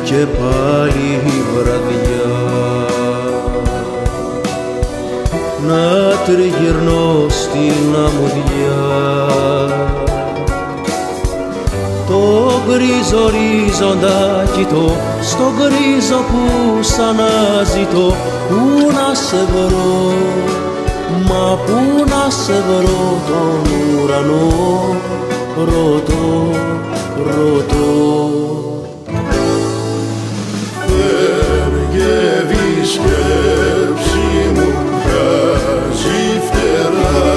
και πάλι η βραδιά να τριγυρνώ στην αμμουδιά το γκρίζο ορίζοντα κοιτώ στο γκρίζο που σ' αναζητώ πού να σε βρω, μα πού να σε βρω τον ουρανό ρωτώ, ρωτώ. Φεύγει η σκέψη μου, βγάζει φτερά,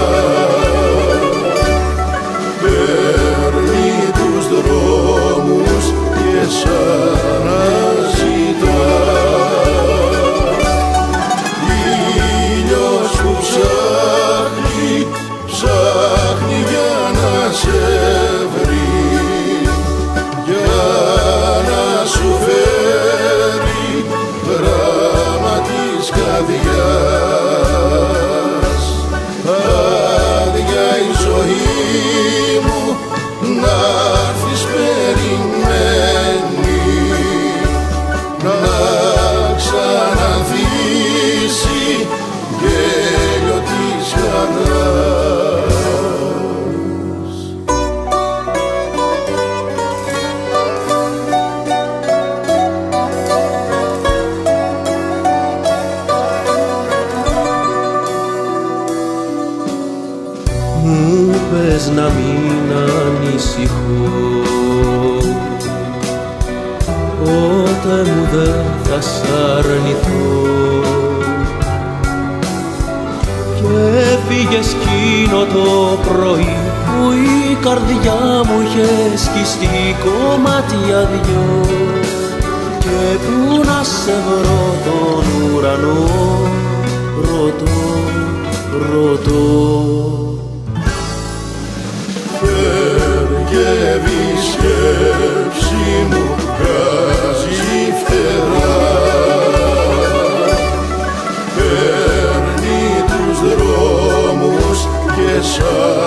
παίρνει τους δρόμους και σ' αναζητά. Ήλιος που ψάχνει, ψάχνει για να σε βρει, για να σου φέρει δράμα της καρδιάς. Άδεια η ζωή μου, να'ρθεις περιμένει, να ξαναδύσει γέλιο της χαράς. Μου πες να μην ανησυχώ, ποτέ μου δεν θα σ' αρνηθώ και έφυγες εκείνο το πρωί που η καρδιά μου είχε σκιστεί κομμάτια δυο και πού να σε βρω τον ουρανό ρωτώ, ρωτώ. Φεύγει η σκέψη μου, βγάζει φτερά, παίρνει τους δρόμους και σ'